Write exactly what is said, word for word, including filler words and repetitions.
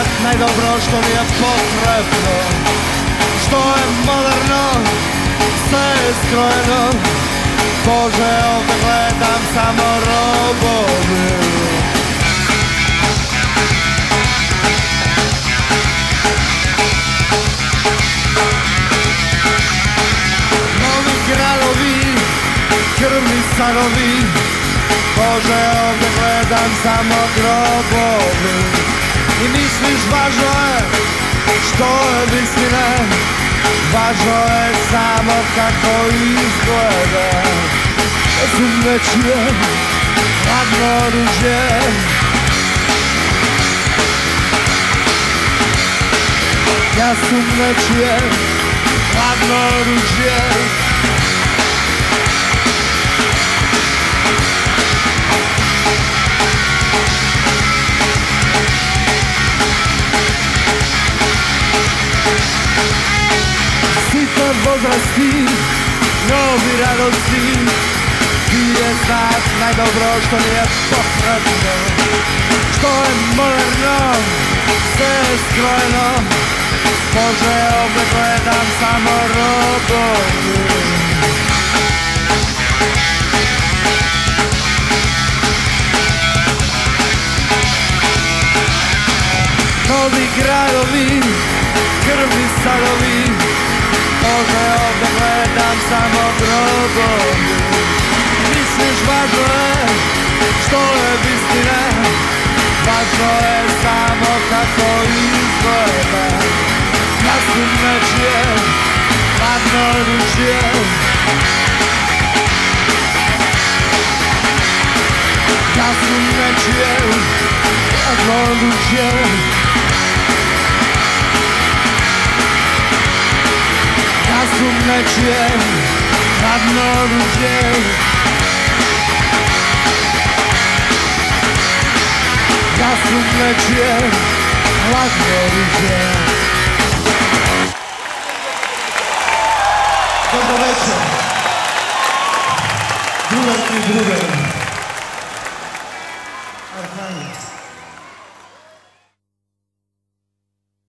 sad najdobro što mi je potrebno, što je moderno, sve je skrojeno. Bože, ovdje gledam samo robovi. Novi gradovi, krvni sanovi. Bože, ovdje gledam samo grobovi. I misliš važno je što je istina, važno je samo kako izgleda. Razum nečije, hladno oružje. Ja sam nečije, hladno oružje. Sitan возрасти, novi radosti. Ti je sad najdobro što mi je potrebno, što je moderno, sve je skrojeno. Bože, ovdje gledam samo robovi. Novi gradovi, krvni sadovi. Bože, ovdje gledam samo grobovi. Misliš važno je što je istina, važno je samo kako izgleda. Ja sam nečije, hladno oružje. Ja sam nečije, hladno oružje. Ja sam nečije, hladno oružje. Ja sam nečije, hladno oružje. Dobro večer, drugar i drugar.